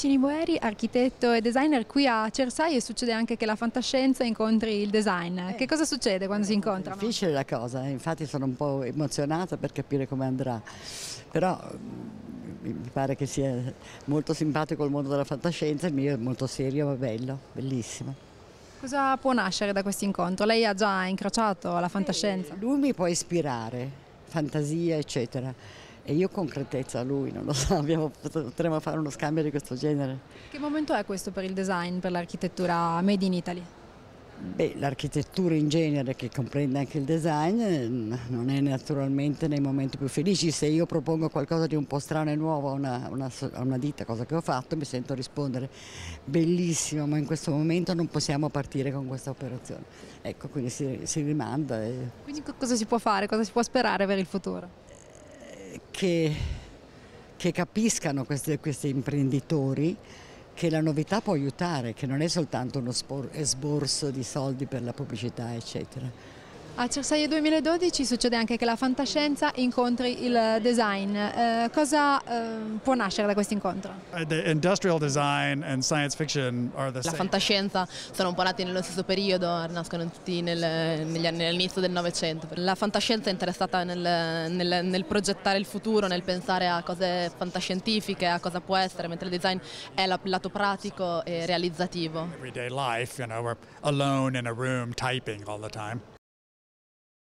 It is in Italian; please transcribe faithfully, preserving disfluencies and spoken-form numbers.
Cini Boeri, architetto e designer, qui a Cersaie succede anche che la fantascienza incontri il design. Eh, che cosa succede quando si incontrano? È difficile la cosa, infatti sono un po' emozionata per capire come andrà, però mi pare che sia molto simpatico il mondo della fantascienza, il mio è molto serio ma bello, bellissimo. Cosa può nascere da questo incontro? Lei ha già incrociato la fantascienza? Eh, lui mi può ispirare, fantasia eccetera, e io concretezza a lui, non lo so, abbiamo, potremmo fare uno scambio di questo genere. Che momento è questo per il design, per l'architettura made in Italy? Beh, l'architettura in genere, che comprende anche il design, non è naturalmente nei momenti più felici. Se io propongo qualcosa di un po' strano e nuovo a una, una, a una ditta, cosa che ho fatto, mi sento rispondere bellissimo, ma in questo momento non possiamo partire con questa operazione. Ecco, quindi si, si rimanda. E... Quindi cosa si può fare, cosa si può sperare per il futuro? Che, che capiscano questi, questi imprenditori che la novità può aiutare, che non è soltanto uno esborso di soldi per la pubblicità, eccetera. A Cersaie duemiladodici succede anche che la fantascienza incontri il design. Eh, cosa eh, può nascere da questo incontro? The industrial design and science fiction are the La same. fantascienza sono un po' nati nello stesso periodo, nascono tutti nel, negli anni, all'inizio del Novecento. La fantascienza è interessata nel, nel, nel progettare il futuro, nel pensare a cose fantascientifiche, a cosa può essere, mentre il design è il lato pratico e realizzativo. Everyday life, you know, we're alone in a room typing all the time.